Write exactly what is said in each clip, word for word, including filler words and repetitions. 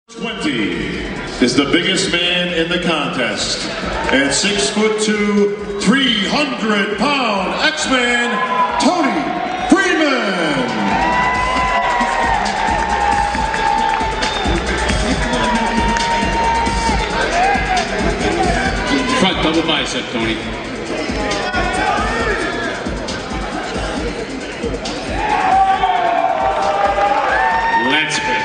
twenty is the biggest man in the contest. At six foot two, three hundred pound X-Man, Toney Freeman. Front double bicep, Toney. Let's go.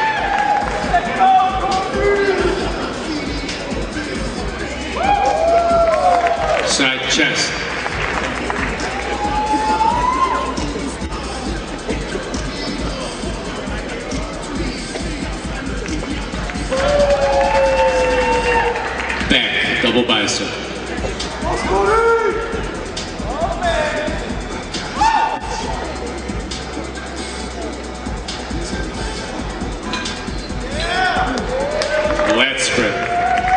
Side chest. Back, double bicep. Let's spread.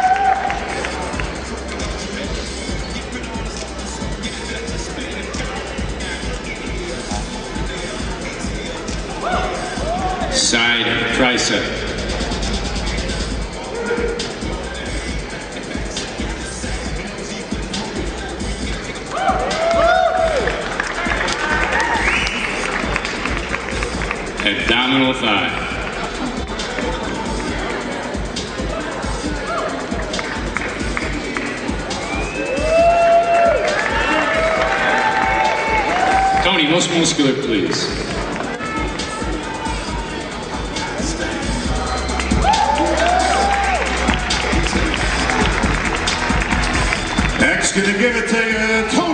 Side tricep. Abdominal thigh. Toney, most muscular, please. Next, gonna give it to you, Toney.